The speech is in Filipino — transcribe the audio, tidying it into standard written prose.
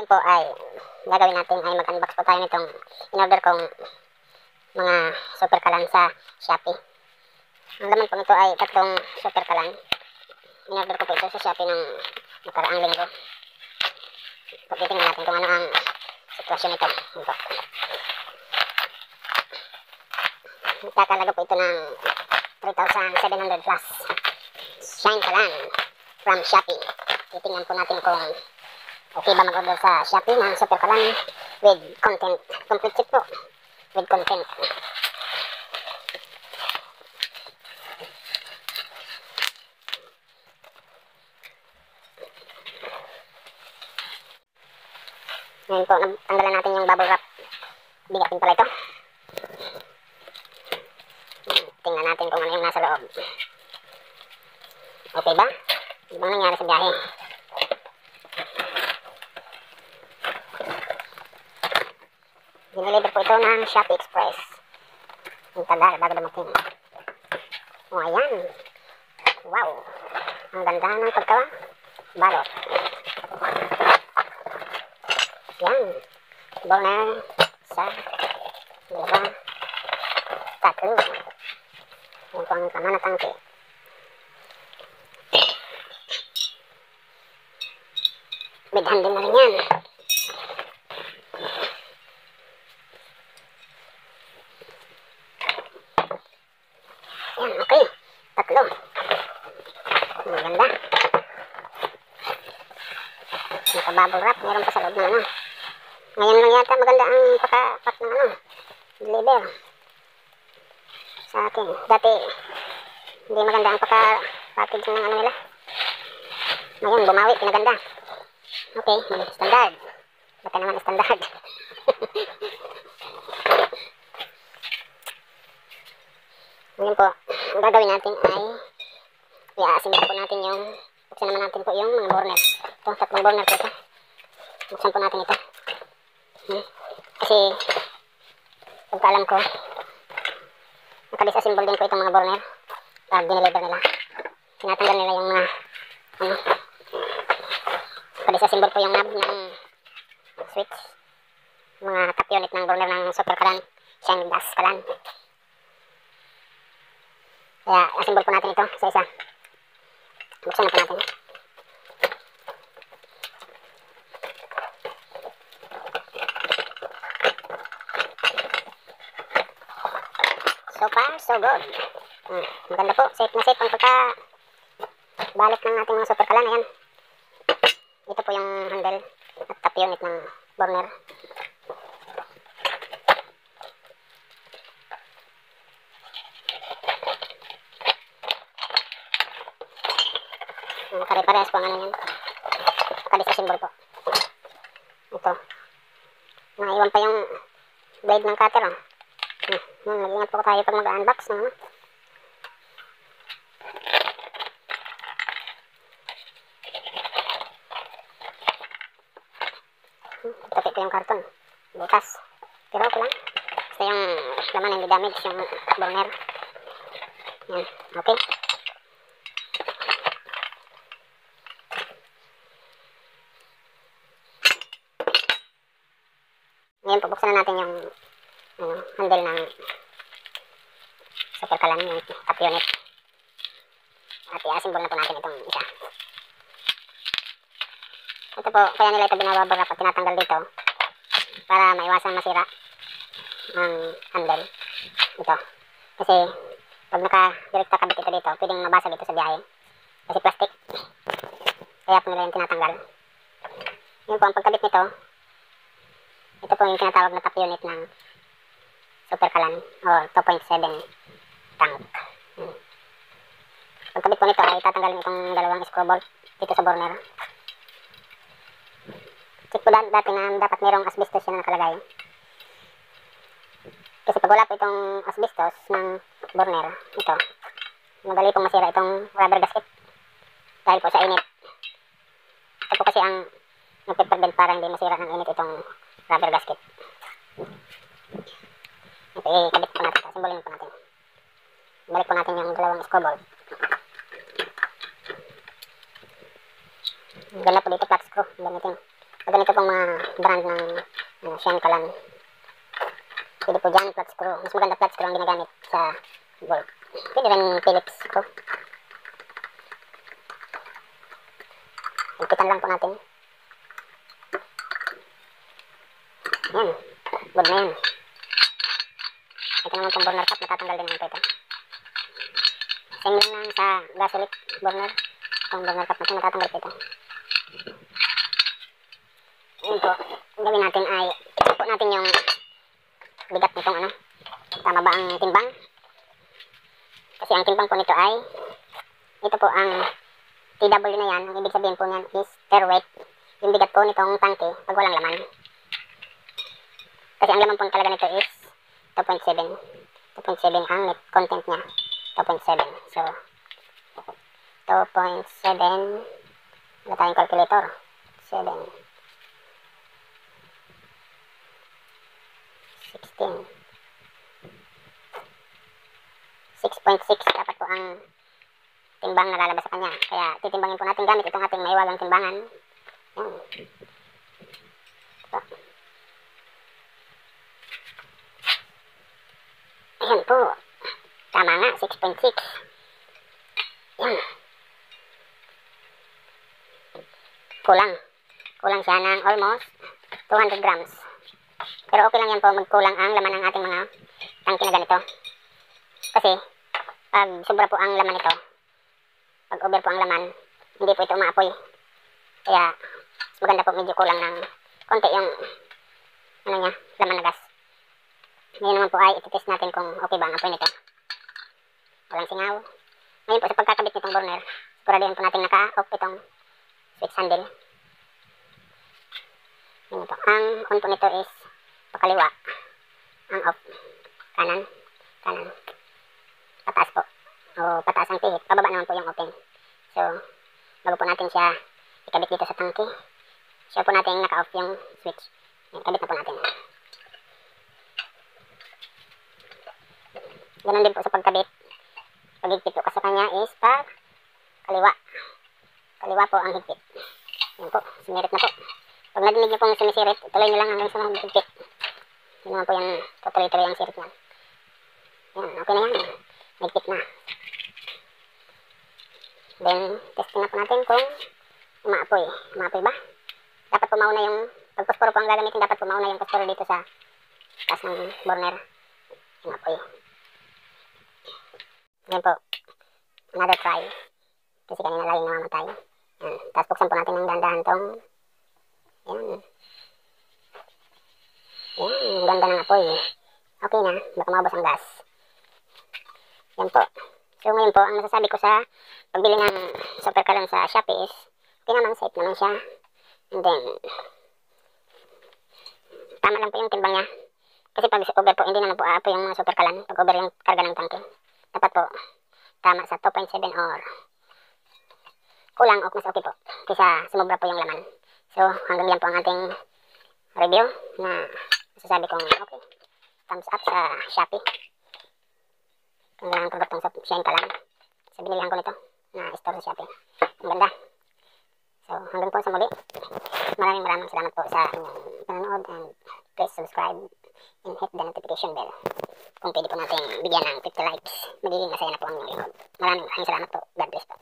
po ay gagawin natin ay mag-unbox po tayo nitong in-order kong mga super kalan sa Shopee. Ang laman po nito ay 3 super kalan. In-order ko po ito sa Shopee ng nakaraang linggo. Titingnan natin kung ano ang sitwasyon nito. Kakalaga po ito ng 3,700 plus. Shine kalan from Shopee. Titingnan po natin kung okay ba mag-order sa Shopee ng super kalan with content. Complete chip po. With content. Ngayon po, tanggalan natin yung bubble wrap. Bigatin pala ito. Tingnan natin kung ano yung nasa loob. Okay ba? Ano bang nangyari sa biyahe? Dineliver po ito ng Shopee Express. Ang tagal bago dumating. O ayan. Wow. Ang ganda ng pagka-balot. Yan. Burner. Isa. Dalawa. 3. Yan po ang tama na tangke. Bidhan din na rin yan. Yan, okay. 3. Ang ganda. Naka-bubble wrap. Meron pa sa loob na ano. Ngayon lang yata maganda ang paka-pack ng ano. Deliver. Sa akin. Dati, hindi maganda ang paka-package ng ano nila. Ngayon, bumawi. Pinaganda. Okay. Standard. Baka naman standard. Ngayon po, ang gagawin natin ay i-assemble po natin yung buksan naman natin po yung mga burner. Ito, 3 burner po ito. Buksan po natin ito. Kasi pagkaalam ko nakadisassemble din po itong mga burner pag dineliver nila. Tinatanggal nila yung mga ano, nakadisassemble po yung knob ng switch, mga top unit ng burner ng super kalan, shine gas kalan. Kaya assemble po natin ito sa isa. Buksan na po natin. So far, so good. Maganda po. Safe na safe ang pagka-balot ng ating mga super kalan. Ayan. Ito po yung handle at top unit ng burner. Pare-parehas po ang ano yan. Nakadisassemble po. Ito. Naiwan pa yung blade ng cutter. Oh. Mag-ingat po tayo pag mag-unbox ng ano. Tapit ko yung karton. Bukas. Pero okay lang. Basta yung laman hindi damage yung burner. Yan. Okay. Ngayon, pabuksan na natin yung handle ng super kalan, yung top unit. At i-assemble na po natin itong isa. Ito po, kaya nila ito binababag at tinatanggal dito para maiwasan masira ang handle. Ito. Kasi pag naka-direkta kabit ito dito, pwedeng mabasag ito sa biyahe. Kasi plastic. Kaya po nila yung tinatanggal. Yun po, ang pagkabit nito, ito po yung tinatawag na top unit ng super kalan o 2.7 tank. Pagkabit po nito ay tatanggalin itong 2 screw bolt dito sa burner. Check po dati na dapat merong asbestos yan nakalagay. Kasi pag wala po itong asbestos ng burner, ito, madali pong masira itong rubber gasket dahil po sa init. Ito po kasi ang nagpe-prevent para hindi masira ng init itong rubber gasket. Ito, ikabit po natin. Simbolin po natin. Balik po natin yung 2 screw bolt. Ganda po dito, flat screw. Gamitin. Sa ganito pong mga brand ng Shenkalan. Pwede po dyan, flat screw. Mas maganda flat screw ang ginagamit sa bolt. Pwede rin Phillips screw. Higpitan lang po natin. Yan. Good na yan. Ito naman pong burner cap, natatanggal din naman po ito. Same lang sa gasoline burner. Itong burner cap natin, natatanggal po ito. Ngayon po, ang gawin natin ay i-check po natin yung bigat nitong ano. Tama ba ang timbang? Kasi ang timbang po nito ay ito po ang TW na yan. Ang ibig sabihin po niyan is air weight. Yung bigat po nitong tangke pag walang laman. Kasi ang laman po talaga nito is 2.7. 2.7 ang net content niya. 2.7. So, 2.7. Wala tayong calculator. 7. 16. 6.6 dapat po ang timbang na lalabas sa kanya. Kaya titimbangin po natin gamit itong ating maiwagang timbangan. Yan. Ito. Ayan po. Tama nga, 6.6. Yan. Kulang. Kulang siya ng almost 200 grams. Pero okay lang yan po magkulang ang laman ng ating mga tangke na ganito. Kasi, pag sobra po ang laman nito, pag over po ang laman, hindi po ito umaapoy. Kaya, maganda po medyo kulang ng konti yung ano niya, laman na gas. Ngayon naman po ay iti-test natin kung okay ba ang apoy nito. Walang singaw. Ngayon po sa pagkakabit nitong burner, siguraduhin po natin naka-off itong switch handle. Ngayon po, ang on po nito is pakaliwa. Ang off. Kanan. Kanan. Pataas po. O pataas ang pihit. Pababa naman po yung open. So, bago po natin siya ikabit dito sa tangke, sure po natin naka-off yung switch. Ikabit na po natin. Ganun din po sa pagkabit. Pag-higpit po sa kanya is pa kaliwa. Kaliwa po ang higpit. Yan po. Sinirit na po. Pag nadinig niyo pong sumisirit, tuloy nyo lang hanggang sa higpit. Yun naman po yung tutuloy-tuloy ang sirit niyan. Yan. Okay na yan. Higpit na. Then, testing na po natin kung umaapoy. Umaapoy ba? Dapat po mauna yung, pag posporo po ang gagamitin, dapat po mauna yung posporo dito sa taas ng burner. Umaapoy. Ngayon po, another try. Kasi kanina laging namamatay. Yan. Tapos buksan po natin ng dahan-dahan tong, yan. Yan, ganda ng apoy. Okay na, baka maubos ang gas. Yan po. So ngayon po, ang masasabi ko sa pagbili ng Superkalon sa Shopee is, okay naman, safe naman siya. And then, tama lang po yung timbang niya. Kasi pag over po, hindi naman po aapoy yung mga Superkalon. Pag over yung karga ng tangke. Dapat po, tama sa 2.7 or kulang o mas okay po. Kaysa sumobra po yung laman. So, hanggang yan po ang ating review na masasabi kong okay. Thumbs up sa Shopee. Ang gandang produktong sa Shenkalan. Sa binilihan ko nito na store sa Shopee. Ang ganda. So, hanggang po sa muli. Maraming salamat po sa inyong panonood and please subscribe and hit the notification bell. Kung pwede po natin bigyan ng 50 likes, magiging masaya na po ang inyong likod. Maraming salamat po. God bless po.